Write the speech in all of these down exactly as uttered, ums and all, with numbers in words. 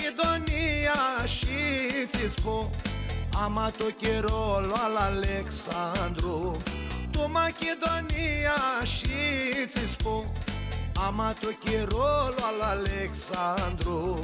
Macedonia și Țisco, amato cherolo al Alexandru. Tu Macedonia și Țisco, amato cherolo al Alexandru.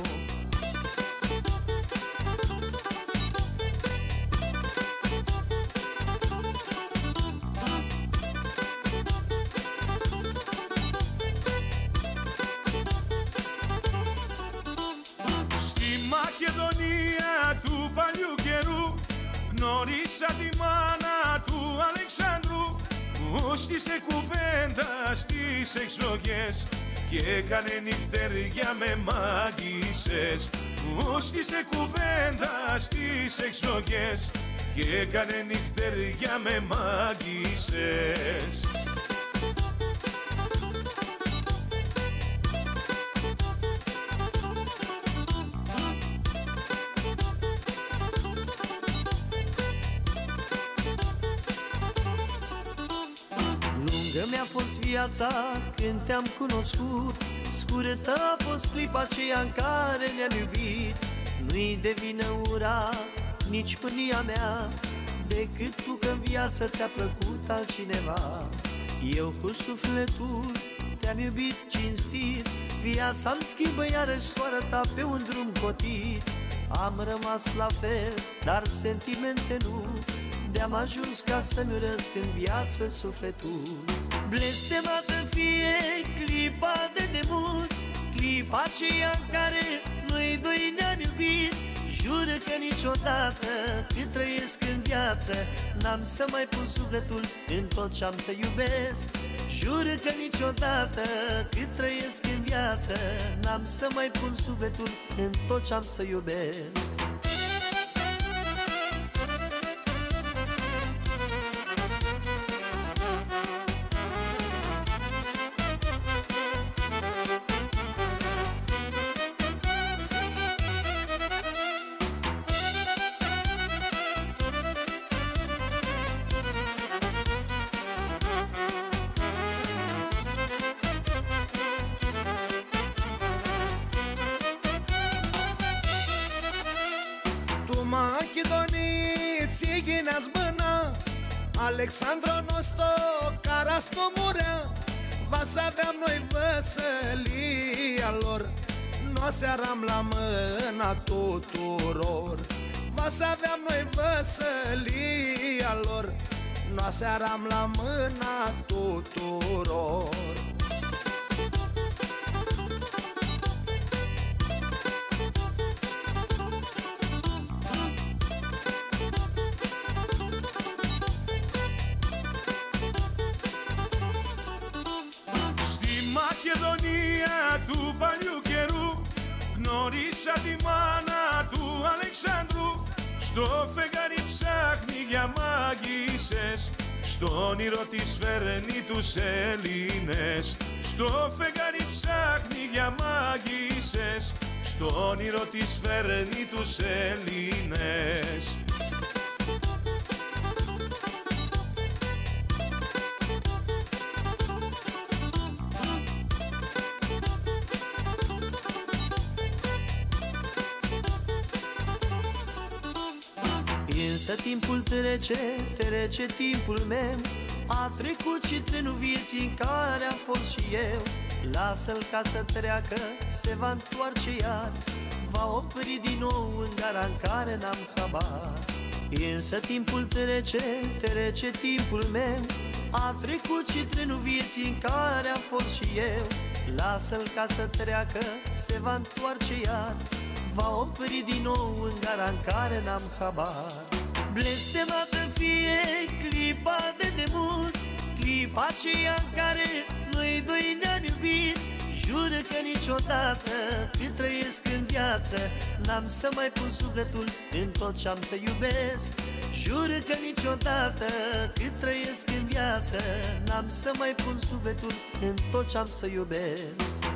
Μακεδονία του παλιού καιρού γνώρισα τη μάνα του Αλεξάνδρου, που στήσε κουβέντα στις εξογές και έκανε νυχτεριά με μάγισσες. Που στήσε κουβέντα στις εξογές και έκανε νυχτεριά με μάγισσες. Mi-a fost viața când te-am cunoscut, scurtă a fost clipa aceea în care ne-am iubit. Nu-i de vină ura, nici mânia mea, decât tu că în viață ți-a plăcut altcineva. Eu cu sufletul te-am iubit cinstit, viața-mi schimbă iarăși soară ta pe un drum cotit. Am rămas la fel, dar sentimente nu, de-am ajuns ca să-mi urăsc în viață sufletul. Blestemată fie clipa de demult, clipa aceea în care noi doi ne-am iubit. Jură că niciodată cât trăiesc în viață n-am să mai pun sufletul în tot ce-am să iubesc. Jură că niciodată cât trăiesc în viață n-am să mai pun sufletul în tot ce-am să iubesc. Македонии цигина сбына, Alexandru nostru care sto murea. Va să aveam noi văsălia lor, nu searam la mâna tuturor. Va să aveam noi văsălia lor, nu searam la mâna tuturor. Μακεδονία του παλιού καιρού γνώρισα τη μάνα του Αλεξάνδρου. Στο φεγγάρι ψάχνει για μάγισσες, στο όνειρο της φέρνει τους Έλληνες. Στο φεγγάρι ψάχνει για μάγισσες, στο όνειρο της φέρνει τους Έλληνες. Însă timpul trece, trece timpul meu, a trecut și trenul vieții în care am fost și eu. Lasă-l ca să treacă, se va întoarce iar, va opri din nou în gara în care n-am habar. Însă timpul trece, trece timpul meu, a trecut și trenul vieții în care am fost și eu. Lasă-l ca să treacă, se va întoarce iar, va opri din nou în gara în care n-am habar. Blestemată fie clipa de demult, clipa aceea în care noi doi ne-am iubit. Jură că niciodată cât trăiesc în viață n-am să mai pun sufletul în tot ce-am să iubesc. Jură că niciodată cât trăiesc în viață n-am să mai pun sufletul în tot ce-am să iubesc.